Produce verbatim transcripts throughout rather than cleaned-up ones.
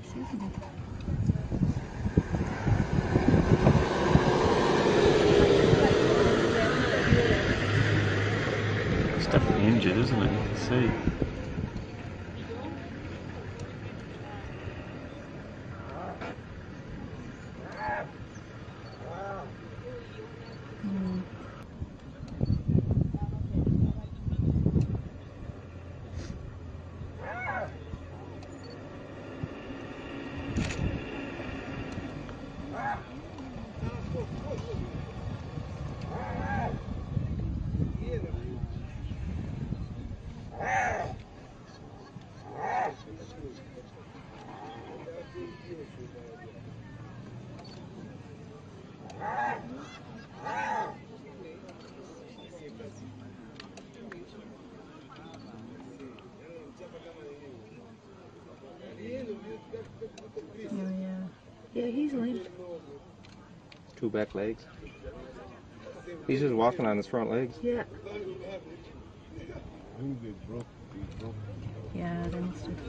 isn't it? It's definitely injured, isn't it? You can see. Mm. Oh yeah. Yeah, he's limp. Two back legs. He's just walking on his front legs. Yeah. Yeah, they must have.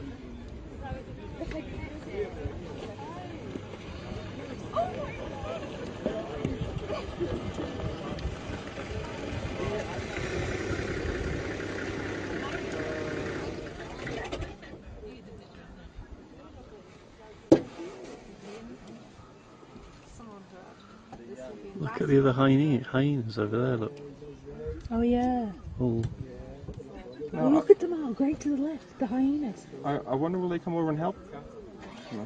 Look at the other hyena, hyenas over there, look. Oh yeah. Oh. No, oh, look at them all, right to the left, the hyenas. I, I wonder will they come over and help? No.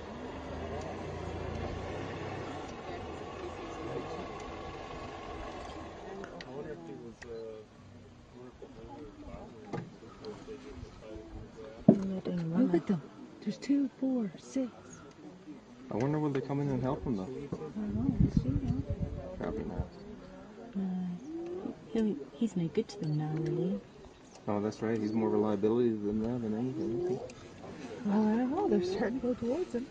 Look at them. There's two, four, six. I wonder will they come in and help him though? I don't know, we'll see now. Probably not. No. He'll, he's no good to them now, really. Oh, that's right. He's more reliability than that than anything, isn't he? Well, I don't know. They're starting to go towards him.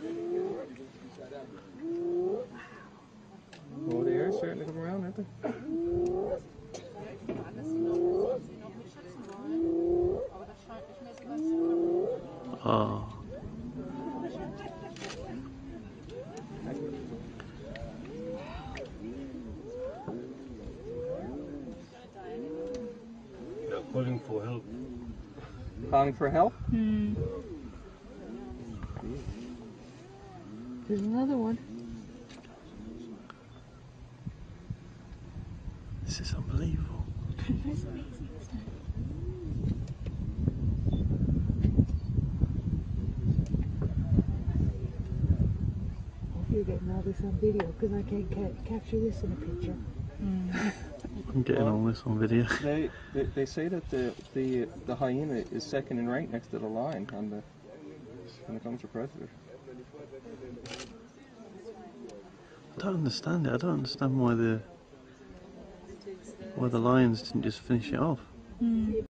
Oh, they are starting to come around, aren't they? Oh. They're calling for help. Calling for help? Hmm. There's another one. This is unbelievable. It's amazing, isn't it? You're getting all this on video because I can't ca capture this in a picture. Mm. I'm getting all this on video. They, they they say that the the the hyena is second in rank next to the lion on the when it comes to predator. I don't understand it. I don't understand why the why the lions didn't just finish it off. Mm.